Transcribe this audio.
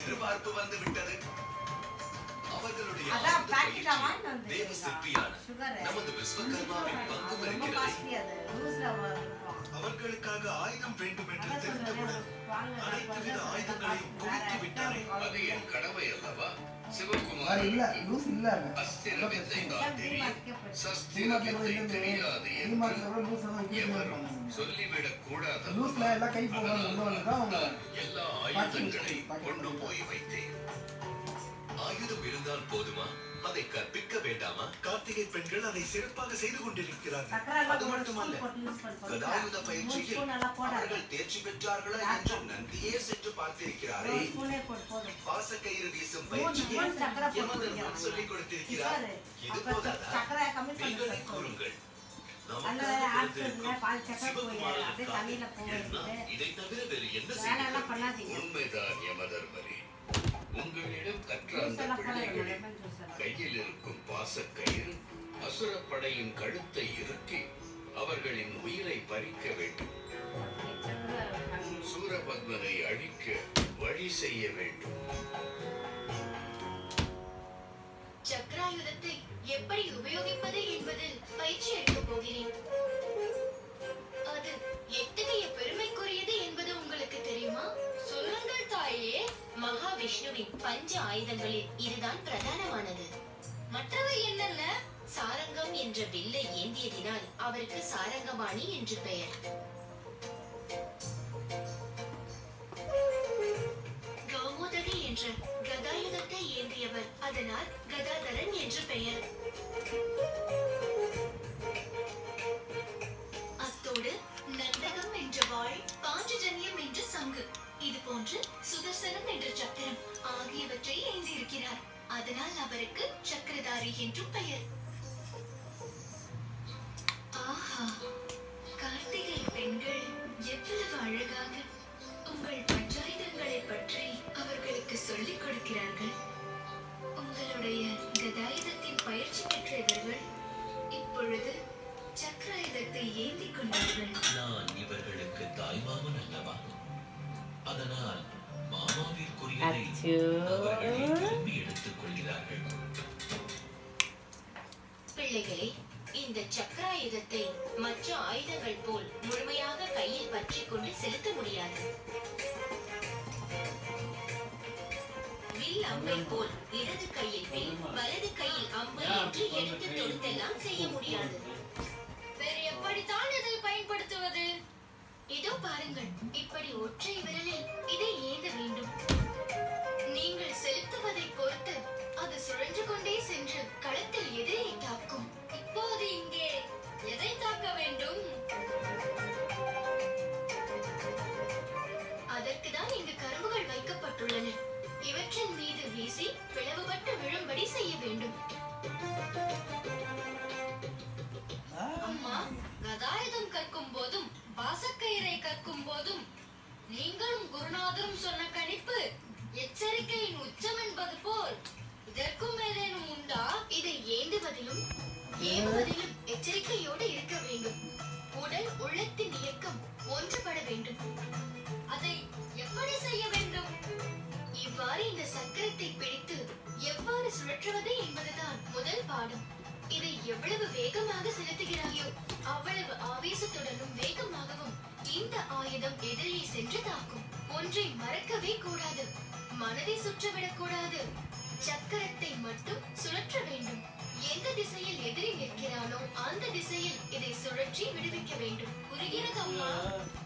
எதிர்பார்ப்பு வந்து விட்டது. அவர்களுடைய தேவ சிற்பியான நமது விஸ்வகர்மாவின் பங்கு இருக்கிறது. அவர்களுக்காக ஆயுதம் வேண்டும் என்று தெரிந்தவுடன் அனைத்து வித ஆயுதங்களையும் குவித்து விட்டாரே. அது என் கடமை அல்லவா? சிவகுமார் அஸ்திர வித்தை தான் தெரியும், சஸ்திர வித்தை தெரியாது எவரும் சொல்லிவிடக் கூடாது. எல்லா ஆயுதங்களையும் கொண்டு போய் வைத்தேன். ஆயுதம் இருந்தால் போதுமா? அதை கற்பிக்க வேண்டாமா? கார்த்திகை பெண்கள் அதை சிறப்பாக செய்து கொண்டிருக்கிறார்கள். அது மட்டுமல்ல, கதாயுத பயிற்சியில் அவர்கள் தேர்ச்சி பெற்றார்களா என்று நன்றியே சென்று பார்த்திருக்கிறாரே. பாசக்கயிறு வீசும் பயிற்சியில் யமதர்மன் சொல்லிக் கொடுத்திருக்கிறார். இது போதாதா? நீங்களே கூறுங்கள். இதை தவிர வேறு என்ன செய்ய? உண்மைதான் யமதர்மரே. உங்களிடம் கற்ற அந்த பிள்ளைகளின் கையில் இருக்கும் பாசக்கயிறு அசுரப்படையின் கழுத்தை இறுக்கி அவர்களின் உயிரை பறிக்க வேண்டும். சூரபத்மனை அழிக்க வழி செய்ய வேண்டும். சக்கராயுதத்தை எப்படி உபயோகிப்பது என்பதில் பயிற்சி எடுக்கப் போகிறேன். அது எத்தகைய பெருமைக்குரியது என்பது உங்களுக்கு தெரியுமா? சொல்லுங்கள் தாயே. மகாவிஷ்ணுவின் பஞ்ச ஆயுதங்களில் இதுதான் பிரதானமானது. மற்றவை என்னென்ன? சாரங்கம் என்ற வில்லை ஏந்தியதினால் அவருக்கு சாரங்கபாணி என்று பெயர். கௌமுதகி என்ற கதாயுதத்தை ஏந்தியவர், அதனால் கதாதரன் என்று பெயர். அத்தோடு நந்தகம் என்ற வாள், பாஞ்சஜன்யம் என்ற சங்கு, இது போன்று சுதர்சனம் என்ற சக்கரம் ஆகியவற்றை ஏந்தியிருக்கிறார். அதனால் அவருக்கு சக்கரதாரி என்று பெயர். ஆஹா, கார்த்திகை பெண்கள் எவ்வளவு அழகாக உங்கள் பஞ்சாயுதங்களை பற்றி அவர்களுக்கு சொல்லிக் கொடுக்கிறார்கள். உங்களுடைய கதாயுதத்தின் பயிற்சி பெற்ற இவர்கள் இப்பொழுது சக்கராயுதத்தை ஏந்தி கொண்டார்கள். நான் இவர்களுக்கு தாய்மாமன் அல்லவா? அதனால் மாமாவிற்குரியதை அவர்களே திரும்பி எடுத்துக் கொள்கிறார்கள். பிள்ளைகளே, இந்த சக்கராயுதத்தை மற்ற ஆயுதங்கள் போல் முழுமையாக கையில் பற்றி கொண்டு செலுத்த முடியாது. வில் அம்பை போல் இடது கையில் வில், வலது கையில் அம்பு என்று எடுத்து தொடுத்தெல்லாம் செய்ய முடியாது. வேறு எப்படித்தான் இதை பயன்படுத்துவது? இதோ பாருங்கள், இப்படி ஒற்றை விரலில் இதை ஏந்த வேண்டும். நீங்கள் செலுத்துவதை பொறுத்து அது சுழன்று கொண்டே சென்று களத்தில் எதிரை தாக்கும். இப்போது இங்கே எதை தாக்க வேண்டும்? அதற்குதான் இங்கு கரும்புகள் வைக்கப்பட்டுள்ளன. இவற்றின் மீது வீசி பிளவுபட்டு விழும்படி செய்ய வேண்டும். அம்மா, கதாயுதம் கற்கும் போதும் பாசக்கயிறை கற்கும் போதும் நீங்களும் குருநாதரும் சொன்ன கணிப்பு எச்சரிக்கையின் உச்சம் என்பது போல் இதற்கும் ஏதேனும் உண்டா? இதை ஏந்துவதிலும் ஏவுவதிலும் எச்சரிக்கையோடு இருக்க வேண்டும். உடல் உள்ளத்தின் இயக்கம் ஒன்றுபட வேண்டும். அதை எப்படி செய்ய வேண்டும்? இவ்வாறு இந்த சக்கரத்தை பிடித்து எவ்வாறு சுழற்றுவது என்பதுதான் முதல் பாடம். இதை எவ்வளவு வேகமாக செலுத்துகிறாயோ அவ்வளவு ஆவேசத்துடனும் வேகமாகவும் இந்த ஆயுதம் எதிரியை சென்று தாக்கும். ஒன்றை மறக்கவே கூடாது, மனதை சுற்றவிடக் கூடாது. சக்கரத்தை மட்டும் சுழற்ற வேண்டும். எந்த திசையில் எதிரி நிற்கிறானோ அந்த திசையில் இதை சுழற்றி விடுவிக்க வேண்டும். புரிகிறது அம்மா?